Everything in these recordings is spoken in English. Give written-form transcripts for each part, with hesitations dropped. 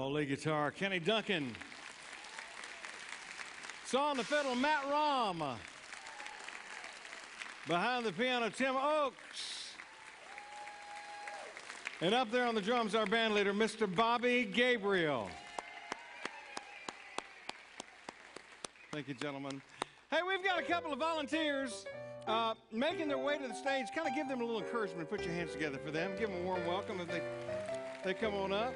lead guitar, Kenny Duncan. Saw on the fiddle, Matt Rahm. Behind the piano, Tim Oakes. And up there on the drums, our band leader, Mr. Bobby Gabriel. Thank you, gentlemen. Hey, we've got a couple of volunteers making their way to the stage. Kind of give them a little encouragement. Put your hands together for them. Give them a warm welcome if they come on up.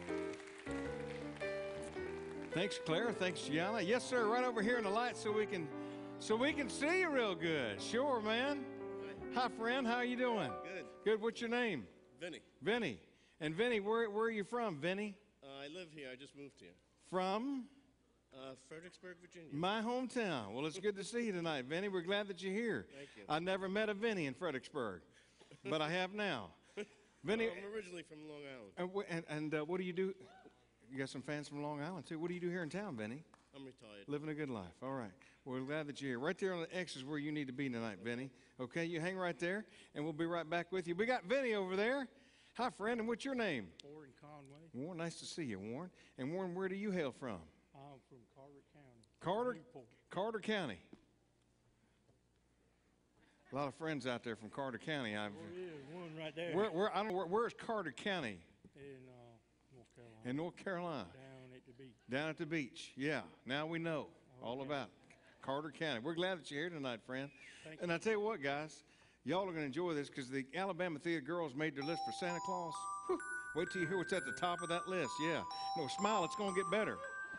Thanks, Claire. Thanks, Gianna. Yes, sir. Right over here in the light so we can see you real good. Sure, man. Hi, friend. How are you doing? Good. Good. What's your name? Vinny. Vinny. And Vinny, where are you from, Vinny? I live here. I just moved here. From? Fredericksburg, Virginia. My hometown. Well, it's good to see you tonight, Vinny. We're glad that you're here. Thank you. I never met a Vinny in Fredericksburg, but I have now. Vinny, I'm originally from Long Island. and what do you do? You got some fans from Long Island, too. What do you do here in town, Vinny? I'm retired. Living a good life. All right. Well, we're glad that you're here. Right there on the X is where you need to be tonight, Vinny. Okay, you hang right there, and we'll be right back with you. We got Vinny over there. Hi, friend, and what's your name? Warren Conway. Warren, nice to see you, Warren. And Warren, where do you hail from? I'm from Carter County. Carter County. A lot of friends out there from Carter County. There is one right there. I don't know, where's Carter County? In North Carolina. In North Carolina. Down at the beach. Down at the beach. Yeah. Now we know all about Carter County. We're glad that you're here tonight, friend. Thank and you. I tell you what, guys, y'all are going to enjoy this because the Alabama Theater Girls made their list for Santa Claus. Whew. Wait till you hear what's at the top of that list. Yeah. No, smile. It's going to get better.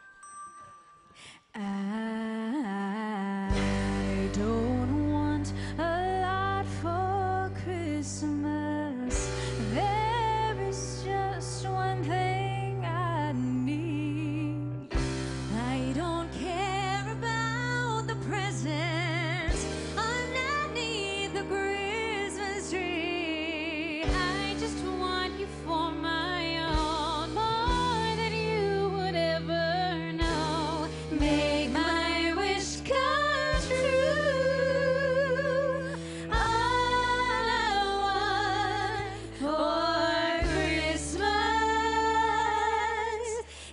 I don't want a lot for Christmas. There is just one thing I need. I don't care about the presents underneath the Christmas tree. I just want you for my own, more than you would ever know. Make my wish come true. All I want for Christmas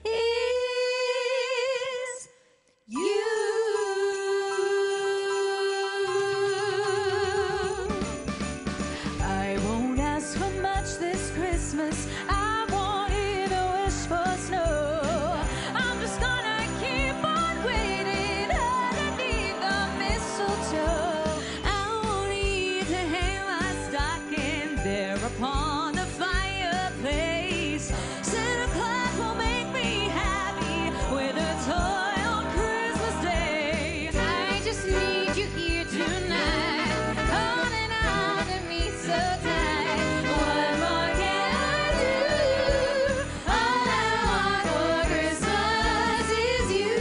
is you. I won't ask for much this Christmas. I won't even wish for snow. I'm just gonna keep on waiting underneath the mistletoe. I won't need to hang my stocking there upon the fireplace. Santa Claus will make me happy with a toy on Christmas Day. I just need you here tonight, holding on to me so tight. What more can I do? All I want for Christmas is you,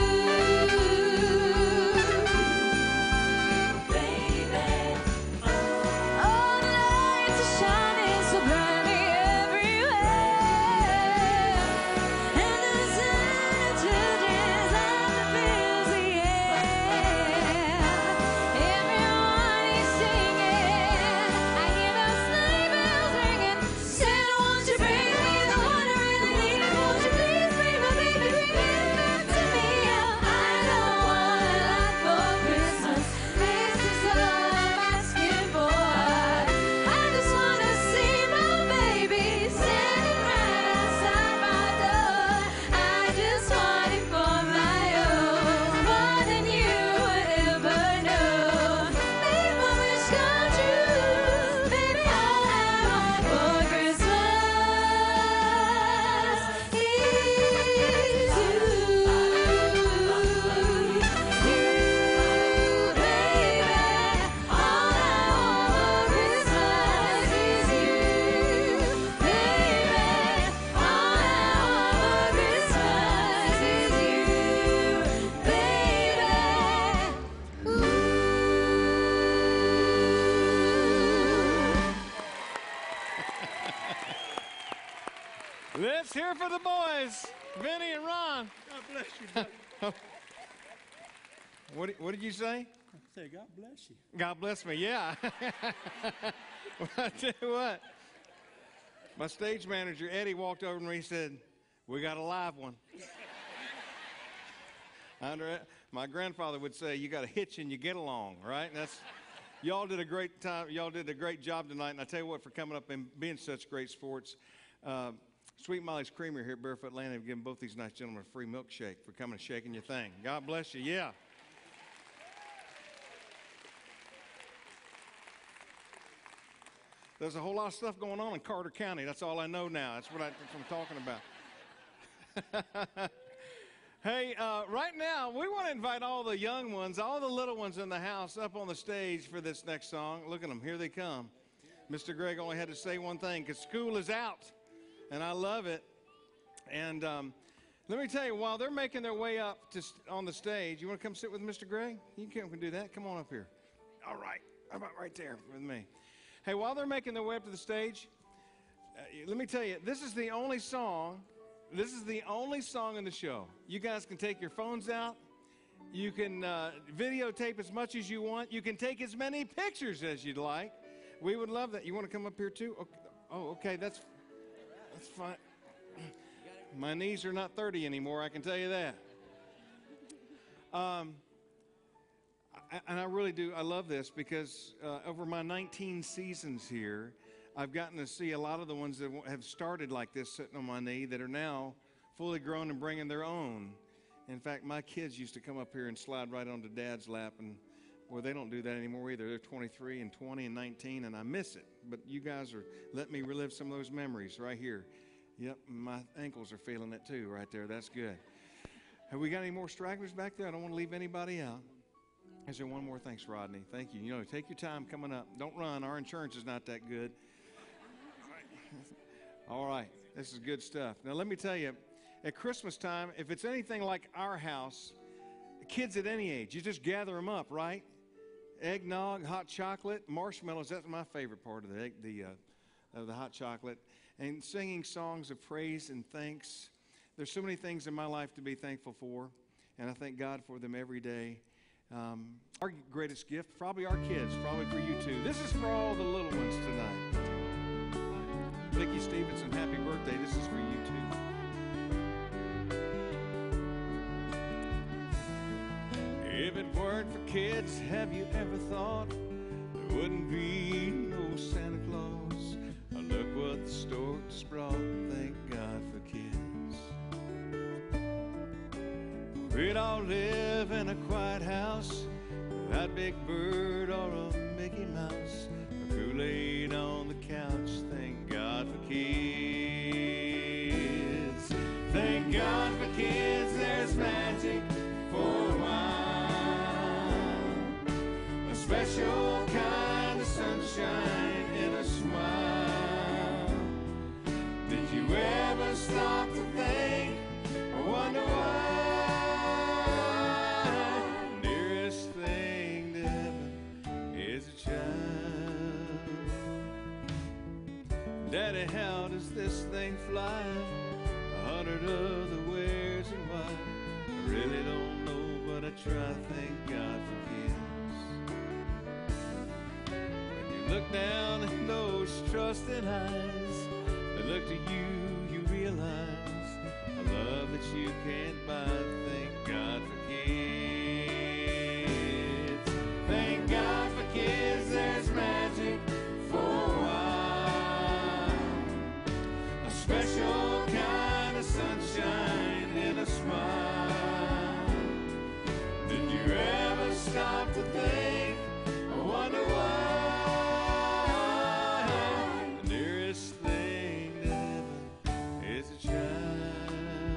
baby. All the lights are shining so brightly everywhere, and the Santa children's laughter fills the air. Everyone is singing, I hear those sleigh bells ringing. Santa, won't you bring me the one I really need? Won't you please bring my baby, bring him back to me? I don't want a lot for Christmas. This is all I'm asking for. I just wanna see my baby standing right outside my door. I just want it for my own, more than you would ever know. Make my wish come true, baby. All I want for Christmas is you, baby. All I want for Christmas is you, baby. All I want for Christmas is you, baby. Let's hear for the boys, Vinny and Ron. God bless you, buddy. What did you say? I say, God bless you. God bless me, yeah. Well, I tell you what, my stage manager, Eddie, walked over to me and said, We got a live one. My grandfather would say, you got a hitch and you get along, right? And y'all did a great time. Y'all did a great job tonight. And I tell you what, for coming up and being such great sports, Sweet Molly's Creamery here at Barefoot Landing have given both these nice gentlemen a free milkshake for coming and shaking your thing. God bless you. Yeah. There's a whole lot of stuff going on in Carter County. That's all I know now. That's what I'm talking about. Hey, right now, we want to invite all the young ones, all the little ones in the house up on the stage for this next song. Look at them. Here they come. Mr. Greg only had to say one thing, because school is out, and I love it. And let me tell you, while they're making their way up on the stage, you want to come sit with Mr. Greg? You can do that. Come on up here. All right. How about right there with me? Hey, while they're making their way up to the stage, let me tell you, this is the only song in the show. You guys can take your phones out. You can videotape as much as you want. You can take as many pictures as you'd like. We would love that. You want to come up here too? Okay. Oh, okay. That's fine. My knees are not 30 anymore, I can tell you that. And I really do. I love this because over my 19 seasons here, I've gotten to see a lot of the ones that have started like this, sitting on my knee, that are now fully grown and bringing their own. In fact, my kids used to come up here and slide right onto Dad's lap, and well, they don't do that anymore either. They're 23 and 20 and 19, and I miss it. But you guys are letting me relive some of those memories right here. Yep, my ankles are feeling it too right there. That's good. Have we got any more stragglers back there? I don't want to leave anybody out. Is there one more? Thanks, Rodney. Thank you. You know, take your time coming up. Don't run. Our insurance is not that good. All right. This is good stuff. Now, let me tell you, at Christmas time, if it's anything like our house, kids at any age, you just gather them up, right? Eggnog, hot chocolate, marshmallows. That's my favorite part of the hot chocolate. And singing songs of praise and thanks. There's so many things in my life to be thankful for, and I thank God for them every day. Our greatest gift, probably our kids, probably for you too. This is for all the little ones tonight. Vicki Stevenson, happy birthday. This is for you too. If it weren't for kids, have you ever thought there wouldn't be no Santa Claus? Look what the stork just brought, thank God for kids. We'd all live in a quiet house without Big Bird or a Mickey Mouse, or Kool-Aid on the couch, thank God for kids. Thank God for kids, there's magic for a while, a special kind of sunshine in a smile. Did you ever stop to think or wonder why? Nearest thing to heaven is a child. Daddy, how does this thing fly 100 other ways and why? I really don't know, but I try to thank God for kids. When you look down at those trusting eyes, they look to you, you realize a love that you can't buy. Thank God for kids. Thank God for kids, there's magic for a while, a special kind of sunshine in a smile. Did you ever stop to think or wonder why? The nearest thing to heaven is a child.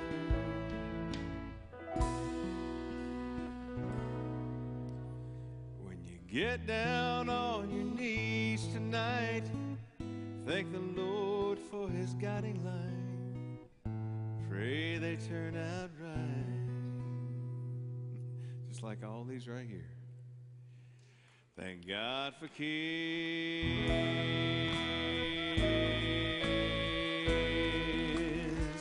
When you get down on your knees tonight, thank the Lord for his guiding light. Pray they turn out right, just like all these right here. Thank God for kids.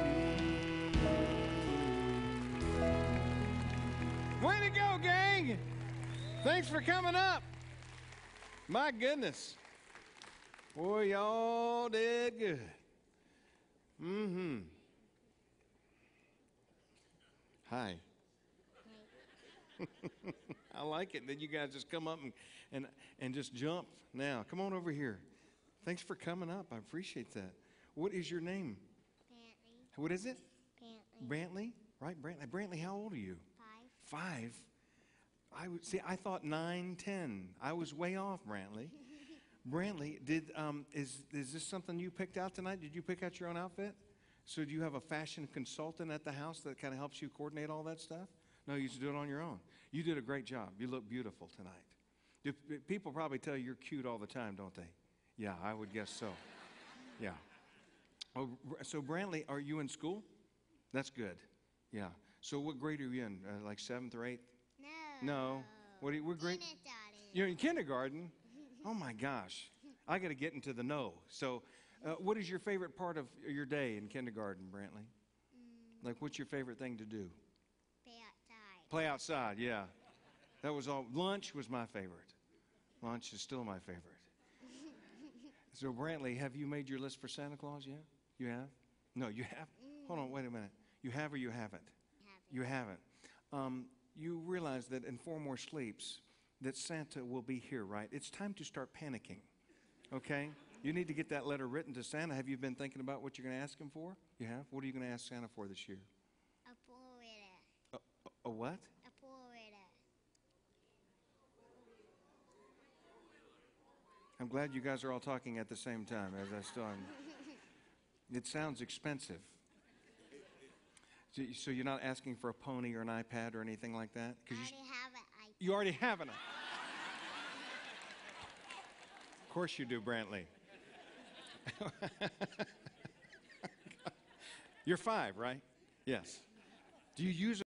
Way to go, gang! Thanks for coming up. My goodness. Boy, y'all did good. Hi. I like it that you guys just come up and just jump now. Come on over here. Thanks for coming up. I appreciate that. What is your name? Brantley. What is it? Brantley. Brantley? Right, Brantley. Brantley, how old are you? 5. 5? I thought 9, 10. I was way off, Brantley. Brantley, is this something you picked out tonight? Did you pick out your own outfit? So do you have a fashion consultant at the house that kind of helps you coordinate all that stuff? No, you just do it on your own. You did a great job. You look beautiful tonight. People probably tell you you're cute all the time, don't they? Yeah, I would guess so. Yeah. Oh, so Brantley, are you in school? That's good. Yeah. So what grade are you in? Like 7th or 8th? No. No. What grade? Kindergarten. You're in kindergarten? Oh my gosh. I got to get into the know. So what is your favorite part of your day in kindergarten, Brantley? Like, what's your favorite thing to do? Play outside. Play outside, yeah. That was all. Lunch was my favorite. Lunch is still my favorite. So, Brantley, have you made your list for Santa Claus yet? You have? No, you have? Hold on, wait a minute. You have or you haven't? You haven't. You realize that in 4 more sleeps that Santa will be here, right? It's time to start panicking, okay? You need to get that letter written to Santa. Have you been thinking about what you're going to ask him for? You have? What are you going to ask Santa for this year? A Florida. A what? A Florida. I'm glad you guys are all talking at the same time as I still am. It sounds expensive. So you're not asking for a pony or an iPad or anything like that? I already have it. You already have it. Of course you do, Brantley. You're 5, right? Yes. Do you use